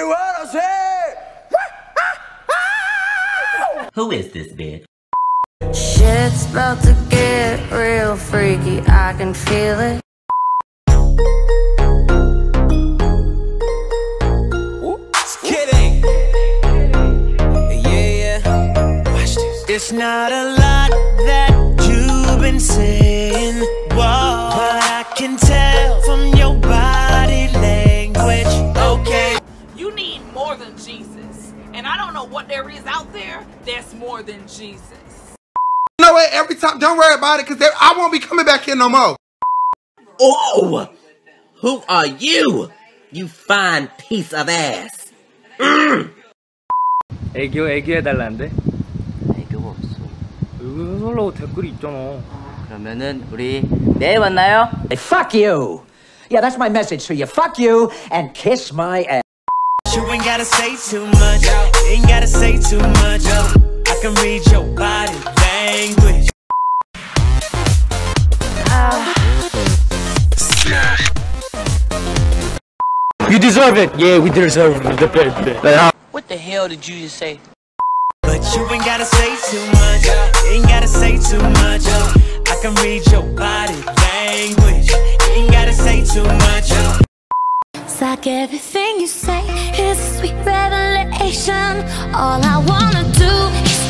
wanna say? Who is this bitch? Shit's about to get real freaky, I can feel it. Just kidding. Yeah. Watch this. It's not a lot that you've been saying, whoa, but I can tell from your body language. Okay. You need more than Jesus. And I don't know what there is out there that's more than Jesus. You know what? Every time, don't worry about it, because I won't be coming back here no more. Oh! Who are you? You fine piece of ass. 애교해달라는데? 애교가 없어. 애교 해달라고 댓글이 있잖아. 그러면은 우리 내일 만나요. Hey, fuck you! Yeah, that's my message to you. Fuck you and kiss my ass. You ain't gotta say too much. Ain't gotta say too much. I can read your body language. You deserve it. Yeah, we deserve it. What the hell did you just say? But you ain't gotta say too much. Ain't gotta say too much. I can read your body language. Ain't gotta say too much. It's like everything you say is a sweet revelation. All I wanna do is